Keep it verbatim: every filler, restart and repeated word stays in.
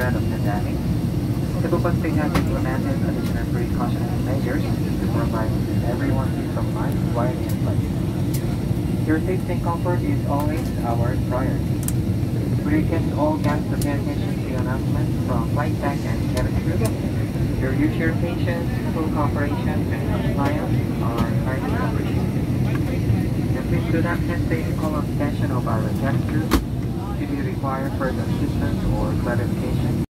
threat of pandemic, Cebu Pacific has implemented additional precautionary measures to provide everyone peace of mind while in flight. Your safety and comfort is always our priority. We request all guests to pay attention to announcements from flight deck and cabin crew. Your future patience, full cooperation, and compliance are highly appreciated. And please do not hesitate to call on attention of our cabin crew should you require further assistance or clarification.